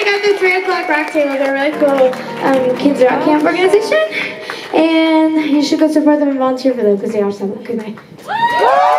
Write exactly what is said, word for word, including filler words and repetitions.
check out the three o'clock rock table. They're a really cool um, kids rock camp organization. And you should go support them and volunteer for them because they are so good. Goodbye.